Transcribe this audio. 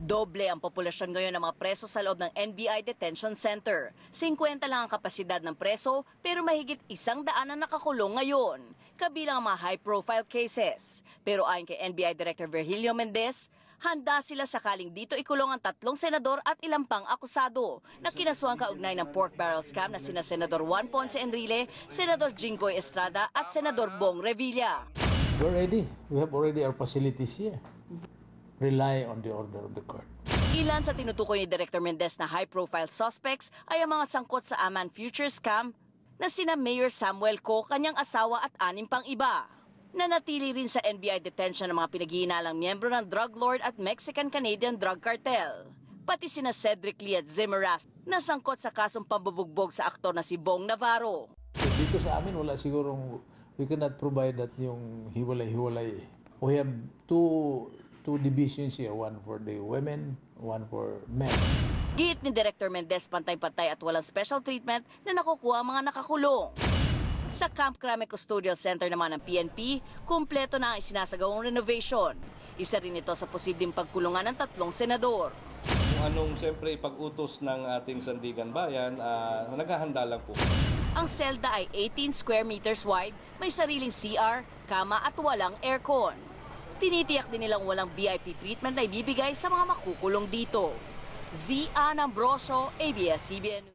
Doble ang populasyon ngayon ng mga preso sa loob ng NBI Detention Center. 50 lang ang kapasidad ng preso pero mahigit 100 ang nakakulong ngayon. Kabilang ang mga high-profile cases. Pero ayon kay NBI Director Virgilio Mendez, handa sila sakaling dito ikulong ang 3 senador at ilang pang akusado na kinasuhan kaugnay ng pork barrel scam na sina Senador Juan Ponce Enrile, Senador Jinggoy Estrada at Senador Bong Revilla. We're ready. We have already our facilities here. Rely on the order of the court. Ilan sa tinutukoy ni Director Mendez na high-profile suspects ay ang mga sangkot sa Aman Future Scam na sina Mayor Samuel Co, kanyang asawa at 6 pang iba. Nanatili rin sa NBI detention ng mga pinag-iinalang miyembro ng drug lord at Mexican-Canadian drug cartel. Pati sina Cedric Lee at Zimmeras na sangkot sa kasong pambubugbog sa aktor na si Bong Navarro. Dito sa amin, wala sigurong, we cannot provide that yung hiwalay-hiwalay. We have two divisions here, one for the women, one for men. Giit ni Director Mendez, pantay-pantay at walang special treatment na nakukuha ang mga nakakulong. Sa Camp Crame Custodial Center naman ng PNP, kumpleto na ang isinasagawang renovation. Isa rin ito sa posibleng pagkulungan ng 3 senador. Kung anong siyempre ipag-utos ng ating sandigan bayan, naghahanda lang po. Ang selda ay 18 square meters wide, may sariling CR, kama at walang aircon. Tinitiyak din nilang walang VIP treatment na ibibigay sa mga makukulong dito. Zia Ambrosio, ABS-CBN.